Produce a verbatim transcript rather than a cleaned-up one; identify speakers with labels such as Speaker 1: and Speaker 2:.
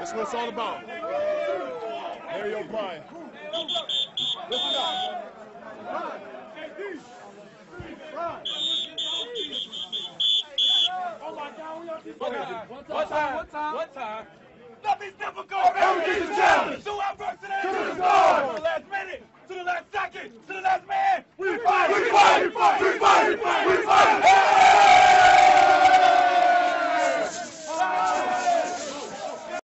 Speaker 1: That's what it's all about. Larry O'Brien. Listen up.
Speaker 2: One time, one time, one time, one time.
Speaker 1: Nothing's difficult.